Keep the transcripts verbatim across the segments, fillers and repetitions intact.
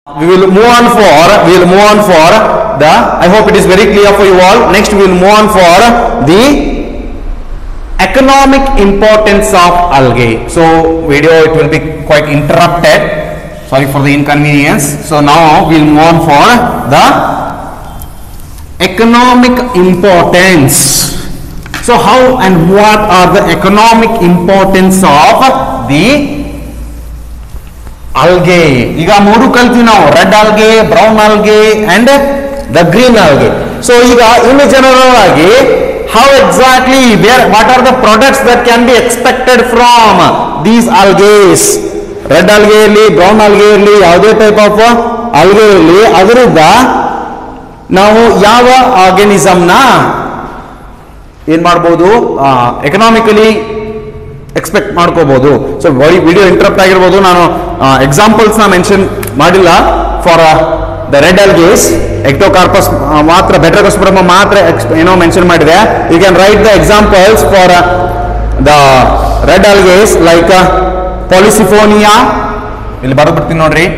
We will move on for, we will move on for the, I hope it is very clear for you all. Next we will move on for the economic importance of algae. So video it will be quite interrupted. Sorry for the inconvenience. So now we will move on for the economic importance. So how and what are the economic importance of the algae? ಈಗ ಮೂರು ಕಲ್ತೀವಿ ನಾವು, red algae, brown algae and the green algae. So ಈಗ in general ಆಗಿ how exactly, where, what are the products that can be expected from these algae? Red algae ಇರಲಿ, brown algae ಇರಲಿ, ಯಾವುದೇ type of algae ಇರಲಿ, ಅದರಿಂದ ನಾವು ಯಾವ organism ನ ಏನ್ ಮಾಡಬಹುದು, ಎಕನಾಮಿಕಲಿ ಎಕ್ಸ್ಪೆಕ್ಟ್ ಮಾಡ್ಕೋಬಹುದು. ಸೊ ವಿಡಿಯೋ ಇಂಟರಪ್ಟ್ ಆಗಿರ್ಬೋದು, ನಾನು ಎಕ್ಸಾಂಪಲ್ಸ್ ನ ಮೆನ್ಷನ್ ಮಾಡಿಲ್ಲ for the red algae, Ectocarpus ಮಾತ್ರ, ಬೆಟರ್ಕೋಸ್ಪರಮ್ ಮಾತ್ರ ಏನೋ ಮೆನ್ಷನ್ ಮಾಡಿದೆ. You can write the examples for the red algae like Polysiphonia, ಇಲ್ಲಿ ಬರೋದ್ಬಿಡ್ತೀನಿ ನೋಡ್ರಿ,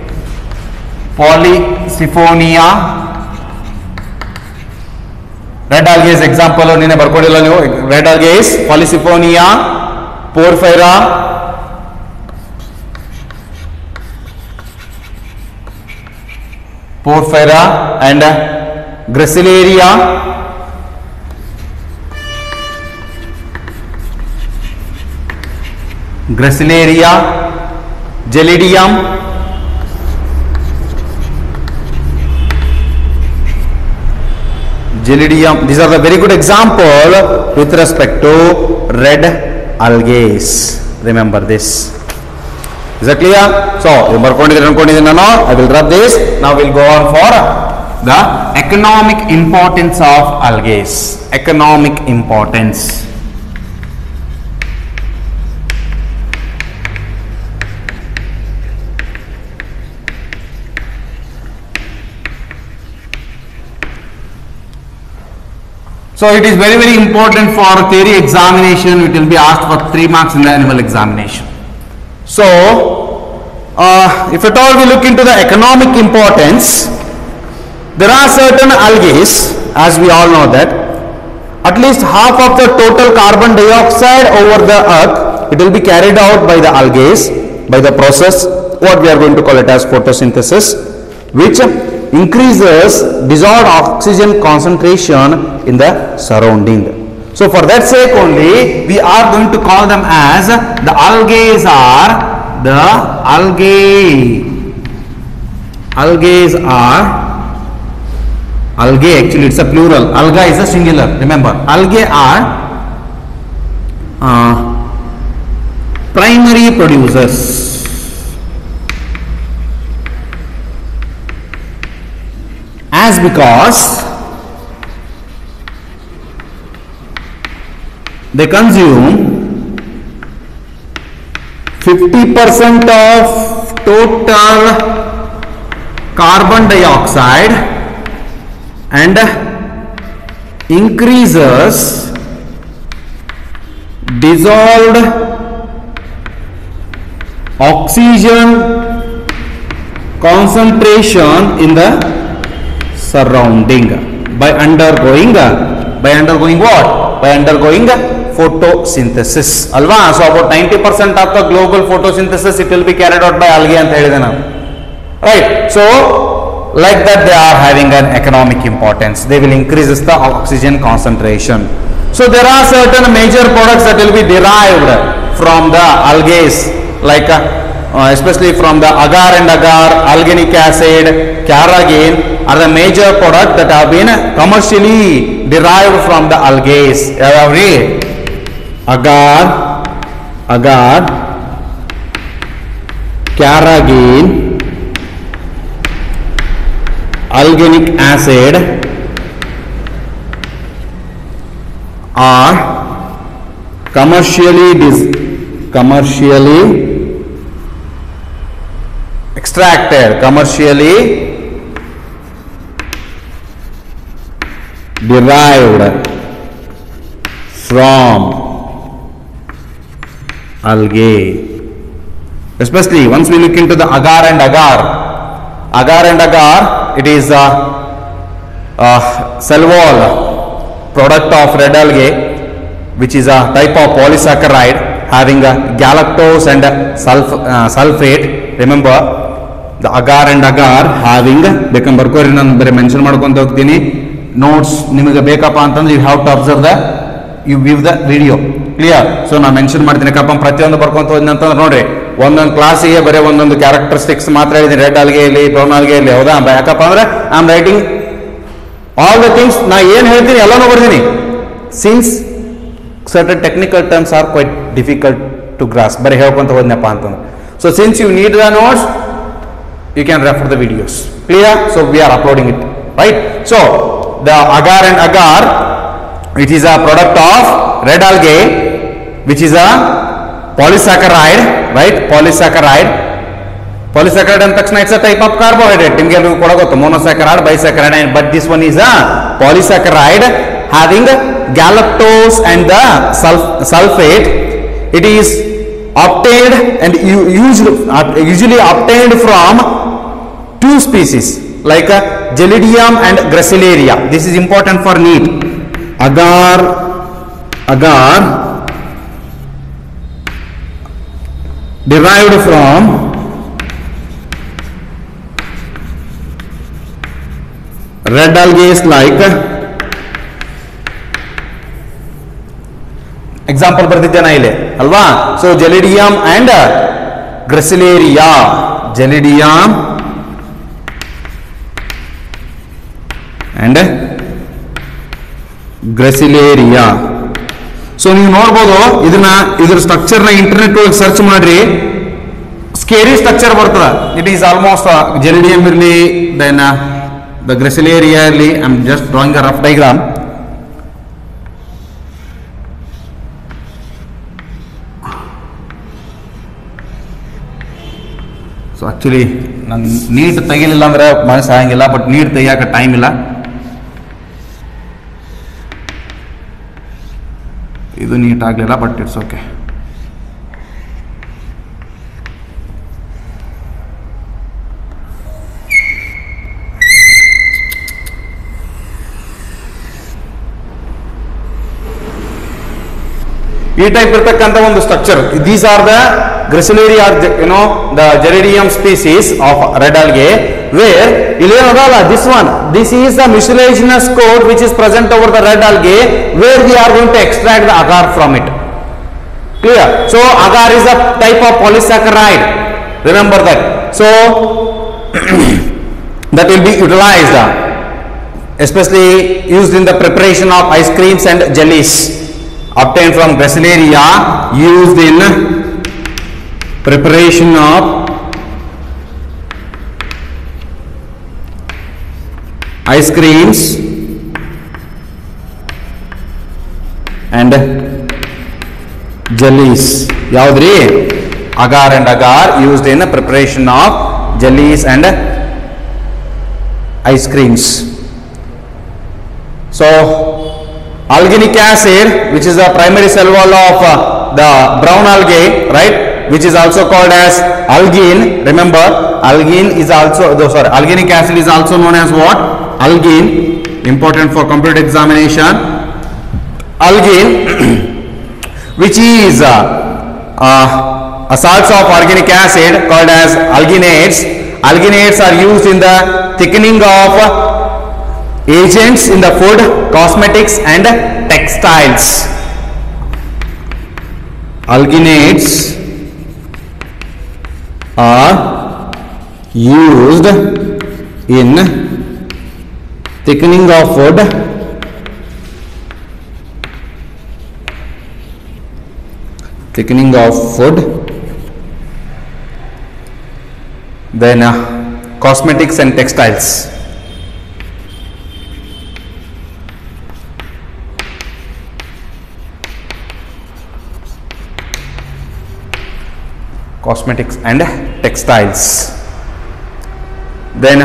ಪಾಲಿಸಿಫೋನಿಯಾ ರೆಡ್ algae ಎಕ್ಸಾಂಪಲ್ ನೀನೆ ಬರ್ಕೊಂಡಿಲ್ಲ ನೀವು. Red algae, Polysiphonia, Porphyra, Porphyra and Gracilaria, Gracilaria, Gelidium, Gelidium. These are the very good example with respect to red algae. Remember this. Is that clear? So, I will drop this. Now we will go on for the economic importance of algae. Economic importance. So it is very very important for theory examination. It will be asked for three marks in the annual examination. So uh, if at all we look into the economic importance, there are certain algae, as we all know that at least half of the total carbon dioxide over the earth, it will be carried out by the algae, by the process what we are going to call it as photosynthesis, which increases dissolved oxygen concentration in the surrounding. So for that sake only we are going to call them as the algae are the algae algae are algae actually it's a plural, alga is a singular, remember algae are uh, primary producers. As because they consume fifty percent of total carbon dioxide and increases dissolved oxygen concentration in the surrounding by undergoing by undergoing what? By undergoing photosynthesis. Alva, so about ninety percent of the global photosynthesis it will be carried out by algae anta helide na, right? So like that they are having an economic importance. They will increase the oxygen concentration. So there are certain major products that will be derived from the algae, like uh, Uh, especially from the agar and agar, alginic acid, carrageen are the major products that have been commercially derived from the algae. Agar, agar, carrageen, alginic acid are commercially dis commercially extracted, commercially derived from algae. Especially once we look into the agar and agar, agar and agar, it is a, a cell wall product of red algae, which is a type of polysaccharide having a galactose and sulf, uh, sulfate. Remember, the agar and agar having ಬೇಕಂಬ ಬರ್ಕೋರಿ, ನಾನು ಬರೀ mention ಮಾಡ್ಕೊಂತ ಹೋಗ್ತೀನಿ. Notes ನಿಮಗೆ ಬೇಕಪ್ಪ ಅಂತಂದ್ರೆ you have to observe the you view the video. Clear? So ನಾನು ಮೆನ್ಷನ್ ಮಾಡ್ತೀನಿ ಕಪ್ಪ ಪ್ರತಿಯೊಂದು ಬರ್ಕೊಂತ ಹೋದ್ನಿ ಅಂತಂದ್ರೆ ನೋಡ್ರಿ, ಒಂದೊಂದು ಕ್ಲಾಸಿಗೆ ಬರೀ ಒಂದೊಂದು ಕ್ಯಾರೆಕ್ಟರಿಸ್ಟಿಕ್ಸ್ ಮಾತ್ರ ಹೇಳಿದ್ದೀನಿ. ರೆಡ್ ಆಲ್ಗೆ ಇಲ್ಲಿ, ಬ್ರೌನ್ ಆಲ್ಗೆ ಇಲ್ಲಿ, ಹೌದಾ? ಯಾಕಪ್ಪ ಅಂದ್ರೆ I am writing all the things. ನಾ ಏನು ಹೇಳ್ತೀನಿ ಎಲ್ಲಾನು ಬರ್ತೀನಿ. Since certain technical terms are quite difficult to grasp, ಬರೀ ಹೇಳ್ಕೊಂತ ಹೋದ್ನಪ್ಪ ಅಂತಂದ್ರೆ. So since you need the notes, you can refer the videos. Clear? So we are uploading it, right? So the agar and agar, it is a product of red algae, which is a polysaccharide, right? Polysaccharide. Polysaccharide and takshana it's a type of carbohydrate. Nimge ellu kuda gottu, monosaccharide, bisaccharide, but this one is a polysaccharide having galactose and the sulf sulfate. It is obtained and usually, usually obtained from two species like uh, Gelidium and Gracilaria. This is important for NEET. Agar, agar derived from red algae like example ಬರ್ತಿದ್ದೇನೆ ಇಲ್ಲಿ ಅಲ್ವಾ. So Gelidium and Gracilaria, Gelidium and Gracilaria. So ನೀವು ನೋಡ್ಬೋದು ಇದನ್ನ, ಇದ್ರ structure ನ internet ಒಳಗೆ search ಮಾಡ್ರಿ, ಸ್ಕೇರಿ ಸ್ಟ್ರಕ್ಚರ್ ಬರ್ತದ. ಇಟ್ ಈಸ್ ಆಲ್ಮೋಸ್ಟ್ ಜೆಲಿಡಿಯಂ ಇರಲಿ, ದೆನ್ ದ ಗ್ರೆಸಿಲೇರಿಯಾ ಇರಲಿ. I am just drawing a rough diagram. So actually ನಾನು ನೀಟ್ ತೆಗಿಲಿಲ್ಲ ಅಂದ್ರೆ ಮನಸ್ಸು ಆಗಂಗಿಲ್ಲ, ಬಟ್ ನೀಟ್ ತೆಗಿಯೋಕೆ ಟೈಮ್ ಇಲ್ಲ. ಇದು ನೀಟ್ ಆಗಲಿಲ್ಲ, ಬಟ್ ಇಟ್ಸ್ ಓಕೆ. ಈ ಟೈಪ್ ಇರ್ತಕ್ಕಂಥ ಒಂದು structure. These are the Gracilaria, you know, the Gelidium species of red algae, where ileanodala, this one, this is the mucilaginous coat which is present over the red algae, where we are going to extract the agar from it. Clear? So agar is a type of polysaccharide. Remember that. So that will be utilized, especially used in the preparation of ice creams and jellies obtained from Gracilaria, used in preparation of ice creams and jellies. Yaudri? Agar and agar used in preparation of jellies and ice creams. So alginic acid, which is the primary cell wall of uh, the brown algae, right, which is also called as algine. Remember, algine is also, oh, sorry, alginic acid is also known as what? Algine. Important for computer examination. Algine, which is uh, uh, a salts of organic acid called as alginates. Alginates are used in the thickening of agents in the food, cosmetics and textiles. Alginates are used in thickening of food, thickening of food, then uh, cosmetics and textiles. Cosmetics and textiles. Then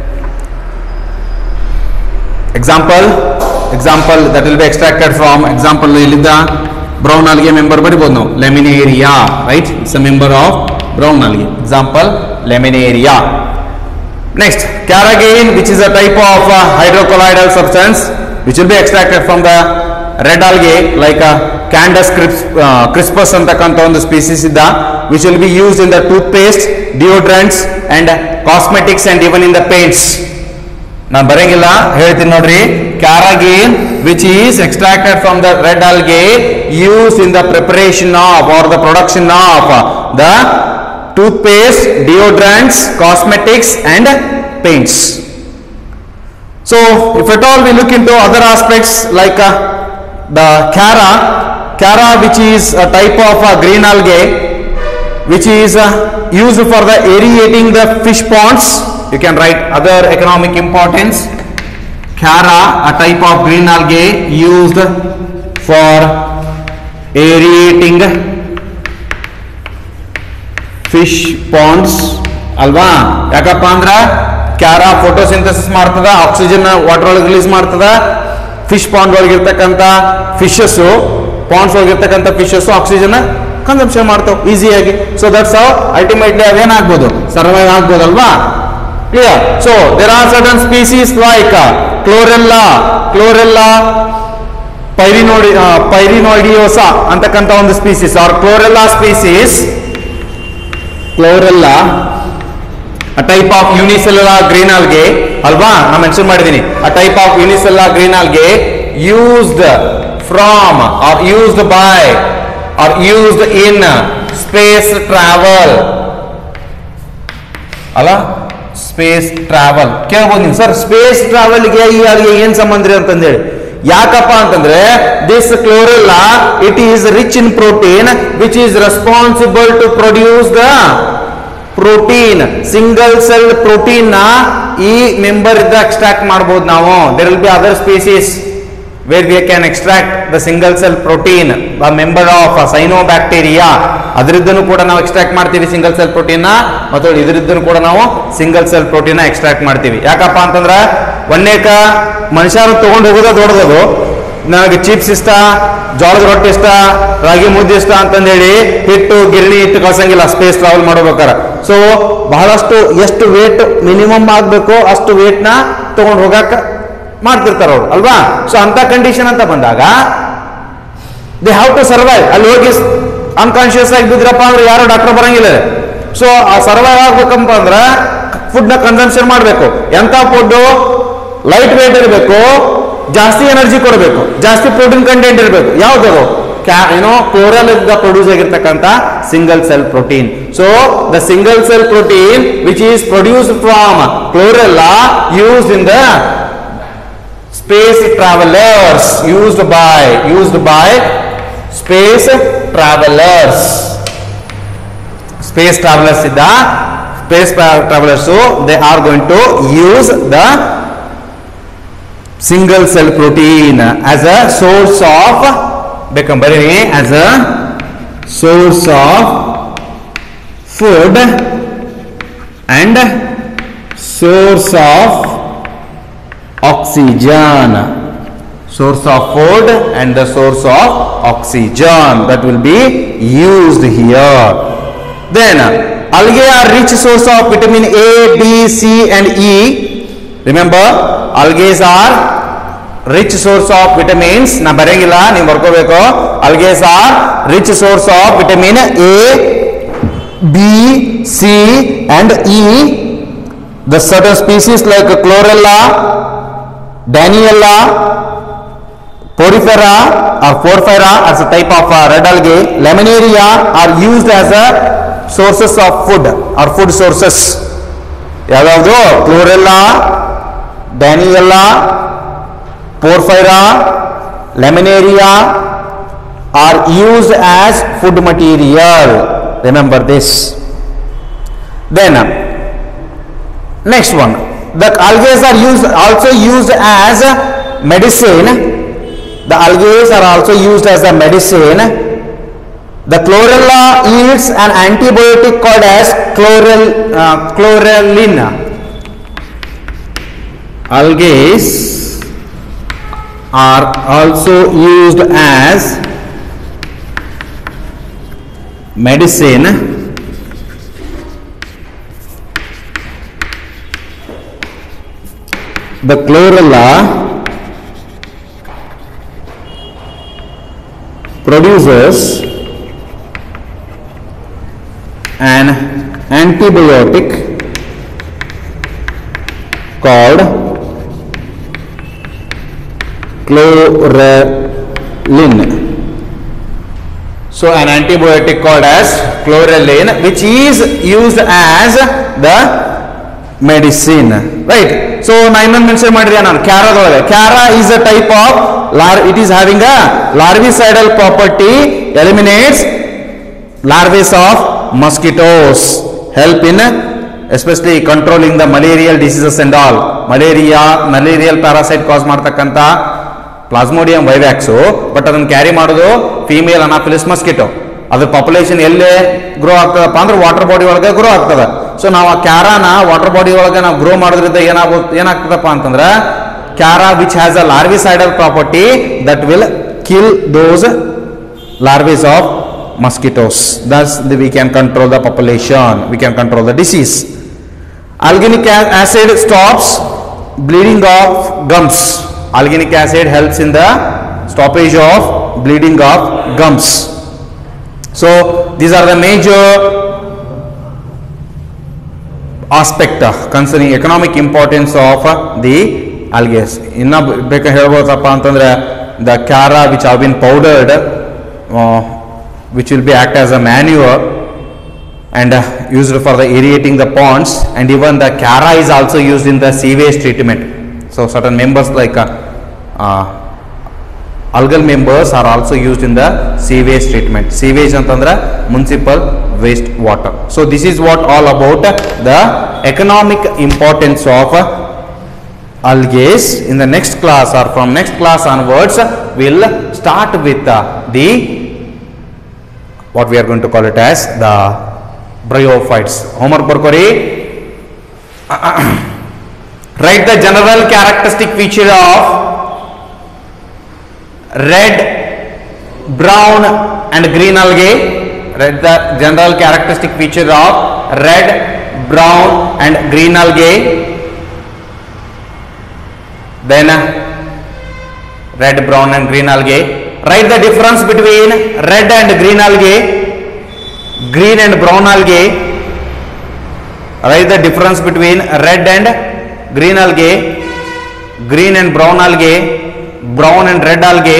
example, example that will be extracted from, example ilida brown algae member baribodu now, Laminaria, right? It's a member of brown algae. Example, Laminaria. Next, carrageenan, which is a type of uh, hydrocolloidal substance which will be extracted from the red algae like uh, Candus crisp, uh, crispus ಅಂತಕ್ಕಂಥ ಒಂದು species ಇದ್ದ which will be used in the toothpaste, deodorants and cosmetics and even in the paints. ನಾನು ಬರಂಗಿಲ್ಲ ಹೇಳ್ತೀನಿ ನೋಡ್ರಿ. Carrageenan, which is extracted from the red algae used in the preparation of or the production of the toothpaste, deodorants, cosmetics and paints. So if at all we look into other aspects like uh, the Chara, Chara which is a type of uh, green algae which is uh, used for the aerating the fish ponds. You can write other economic importance. Chara, a type of green algae used for aerating fish ponds. ಅಲ್ವಾ? ಯಾಕಪ್ಪ ಅಂದ್ರ Chara photosynthesis ಮಾಡ್ತದ, oxygen water ಒಳಗೆ release ಮಾಡ್ತದ, fish pond ಒಳಗೆ ಇರ್ತಕ್ಕಂಥ fishes Pond's ಒಳಗೆ ಇರ್ತಕ್ಕಂಥ ಫಿಶಸ್ ಆಕ್ಸಿಜನ್ ಕನ್ಸಂಪ್ಷನ್ ಮಾಡ್ತಾವೆ ಈಸಿಯಾಗಿ. ಸೊ ದಟ್ಸ್ ಹೌ ಅಲ್ಟಿಮೇಟ್ಲಿ ಅವೇನಾಗ್ಬೋದು, ಸರ್ವೈವ್ ಆಗ್ಬೋದಲ್ವಾ? Clear? So there are certain species like Chlorella Chlorella ಪೈರಿನೋಡಿ ಪೈರಿನೋಡಿಯೋಸಾ ಅಂತಕ್ಕಂಥ ಒಂದು species are Chlorella species. Chlorella a type of unicellular green algae ಅಲ್ವಾ, ನಾನು ಮೆನ್ಷನ್ ಮಾಡಿದ್ದೀನಿ. a type of unicellular green algae used from or used by or used in space travel ಅಲ್ಲ, space travel. ಕೇಳ್ಬೋದು ನೀವು, sir space ಟ್ರಾವೆಲ್ಗೆ ಈ algae ಏನ್ ಸಂಬಂಧ ರೀ ಅಂತಂದೇಳಿ. ಯಾಕಪ್ಪ ಅಂತಂದ್ರೆ this Chlorella it is rich in protein which is responsible to produce the protein. Single cell protein ನ ಈ ಮೆಂಬರ್ ಇದ್ದ ಎಕ್ಸ್ಟ್ರಾಕ್ಟ್ ಮಾಡಬಹುದು ನಾವು. There will be other species where we can extract the single cell protein, member of cyanobacteria. ಅದರಿದ್ದನ್ನು ಕೂಡ ನಾವು extract ಮಾಡ್ತೀವಿ single cell protein ನ, ಮತ್ತು ಇದರಿದ್ದನ್ನು ಕೂಡ ನಾವು ಸಿಂಗಲ್ ಸೆಲ್ ಪ್ರೋಟೀನ್ ನ ಎಕ್ಸ್ಟ್ರಾಕ್ಟ್ ಮಾಡ್ತೀವಿ. ಯಾಕಪ್ಪ ಅಂತಂದ್ರ ಒನ್ನೇಕ ಮನುಷ್ಯರು ತಗೊಂಡು ಹೋಗೋದ ದೊಡ್ಡದು. ನನಗೆ ಚಿಪ್ಸ್ ಇಷ್ಟ, ಜೋಳದ ರೊಟ್ಟಿ ಇಷ್ಟ, ರಾಗಿ ಮುದ್ದೆ ಇಷ್ಟ ಅಂತಂದೇಳಿ ಹಿಟ್ಟು ಗಿರಣಿ ಇಟ್ಟು ಕಳ್ಸಂಗಿಲ್ಲ ಸ್ಪೇಸ್ ಟ್ರಾವೆಲ್ ಮಾಡ್ಬೇಕಾರೆ. ಸೊ ಬಹಳಷ್ಟು ಎಷ್ಟು ವೇಟ್ ಮಿನಿಮಮ್ ಆಗ್ಬೇಕು ಅಷ್ಟು ವೇಟ್ ನ ತಗೊಂಡು ಹೋಗಾಕ ಮಾಡ್ತಿರ್ತಾರ ಅವ್ರು ಅಲ್ವಾ. ಸೊ ಅಂತ ಕಂಡೀಷನ್ ಅಂತ ಬಂದಾಗ ದೇ ಹ್ಯಾವ್ ಟು ಸರ್ವೈವ್. ಅಲ್ಲಿ ಹೋಗಿ ಅನ್ಕಾನ್ಶಿಯಸ್ ಆಗಿ ಬಿದ್ರಪ್ಪ ಅಂದ್ರೆ ಯಾರು ಡಾಕ್ಟರ್ ಬರಂಗಿಲ್ಲ. ಸೊ ಆ ಸರ್ವೈವ್ ಆಗ್ಬೇಕಂತ ಅಂದ್ರೆ ಫುಡ್ ನ ಕನ್ಸಂಪ್ಷನ್ ಮಾಡಬೇಕು. ಎಂತ ಫುಡ್? ಲೈಟ್ ವೇಟ್ ಇರಬೇಕು, ಜಾಸ್ತಿ ಎನರ್ಜಿ ಕೊಡಬೇಕು, ಜಾಸ್ತಿ ಪ್ರೋಟೀನ್ ಕಂಟೆಂಟ್ ಇರಬೇಕು. ಯಾವ್ದು? ಏನೋ ಕ್ಲೋರಲ್ ಇಂದ ಪ್ರೊಡ್ಯೂಸ್ ಆಗಿರ್ತಕ್ಕಂಥ single cell protein. So the single cell protein which is produced from Chlorella used in the space travellers, used by used by space travellers. Space travellers ಇದ್ದ space travellers they are going to use the single cell protein as a source of becoming as a source of food and source of oxygen, source of food and the source of oxygen that will be used here. Then algae are rich source of vitamin A, B, C and E. Remember, algae are rich source of vitamins. Na barengilla ನೀವು ಬರ್ಕೋಬೇಕು. algae are rich source of vitamin A, B, C and E. The certain species like chlorella, daniella, porifera or porphyra as a type of uh, red algae, laminaria are used as a sources of food or food sources. ಯಾವ್ಯಾವುದು? chlorella, Daniella, Porphyra, Laminaria are used as food material. Remember this. Then next one, the algae are used also used as medicine. The algae are also used as a medicine. The chlorella yields an antibiotic called as chlorel, uh, chlorellin. Algae are also used as medicine the chlorella produces an antibiotic called chlorelin. So an antibiotic called as chlorelin, which is used as the medicine, right? So na innondu mention madriya nanu cara dolage. Cara is a type of lar it is having a larvicidal property, eliminates larvae of mosquitoes, help in especially controlling the malarial diseases and all. Malaria malarial parasite cause ಮಾಡ್ತಕ್ಕಂತ Plasmodium vivax, but ಅದನ್ನು carry ಮಾಡೋದು female Anopheles mosquito. ಅದ್ರ population ಎಲ್ಲೇ grow ಆಗ್ತದಪ್ಪ ಅಂದ್ರೆ water body ಒಳಗೆ grow ಆಗ್ತದೆ. So ನಾವು ಆ ಕ್ಯಾರಾನ ವಾಟರ್ ಬಾಡಿ ಒಳಗೆ ನಾವು ಗ್ರೋ ಮಾಡೋದ್ರಿಂದ ಏನಾಗ ಏನಾಗ್ತದಪ್ಪ ಅಂತಂದ್ರೆ Chara which has a larvicidal property that will kill those larvae of mosquitoes. Thus we can control the population, we can control the disease. Alginic acid stops bleeding of gums. Alginic acid helps in the stoppage of bleeding of gums. So these are the major aspect concerning economic importance of the algae. Inna beka helbodaಪ್ಪ ಅಂತಂದ್ರೆ the cara which have been powdered uh, which will be act as a manure and uh, used for the aerating the ponds, and even the cara is also used in the sewage treatment. So certain members like uh, uh, algal members are also used in the sewage treatment. Sewage antandra municipal waste water. So this is what all about the economic importance of uh, algae. In the next class or from next class onwards we'll start with uh, the what we are going to call it as the bryophytes. Homework barkori. Write the general characteristic feature of red, brown and green algae. Write the general characteristic feature of red, brown and green algae. Then red, brown and green algae. Write the difference between red and green algae, green and brown algae. Write the difference between red and green algae, green and brown algae, brown and red algae.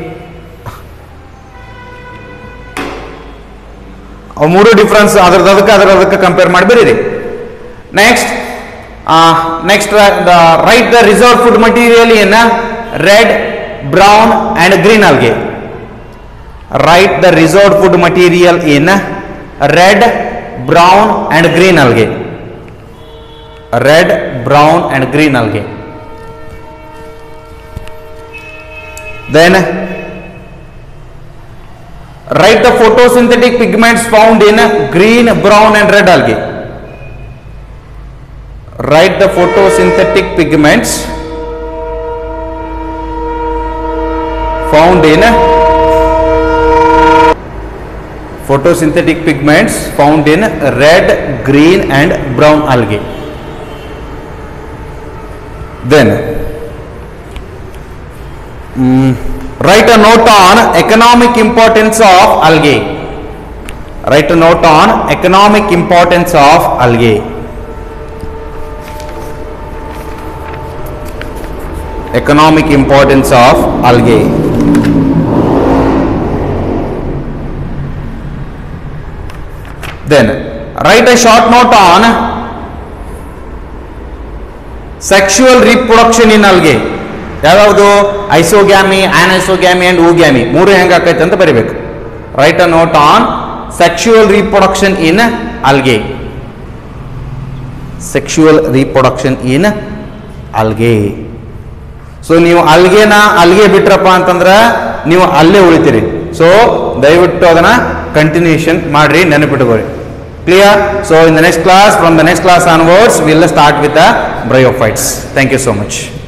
ಅವು ಮೂರು difference ಅದರದಕ್ಕೆ ಅದರದಕ್ಕೆ compare ಮಾಡಿ ಬರೀರಿ. Next next write the reserve food material in red, brown and green algae. Write the reserved food material in red, brown and green algae. Red, brown and green algae. Then write the photosynthetic pigments found in green, brown and red algae. Write the photosynthetic pigments found in photosynthetic pigments found in red, green and brown algae. Then um, write a note on economic importance of algae. Write a note on economic importance of algae. Economic importance of algae. Then write a short note on sexual reproduction in algae. ಯಾವುದು ಐಸೋಗ್ಯಾಮಿ, ಆನೈಸೋಗ್ಯಾಮಿ and ಓಗ್ಯಾಮಿ ಮೂರು ಹೆಂಗಾಕೈತೆ ಅಂತ ಬರಿಬೇಕು. Write a note on sexual reproduction in algae. Sexual reproduction in algae. So ನೀವು ಅಲ್ಗೆನ ಅಲ್ಗೆ ಬಿಟ್ರಪ್ಪ ಅಂತಂದ್ರೆ ನೀವು ಅಲ್ಲೇ ಉಳಿತೀರಿ. ಸೊ ದಯವಿಟ್ಟು ಅದನ್ನ ಕಂಟಿನ್ಯೂಷನ್ ಮಾಡ್ರಿ, ನೆನಪಿಟ್ಟುಕೊಳ್ಳಿ. Clear? So in the next class, from the next class onwards, we will start with the bryophytes. Thank you so much.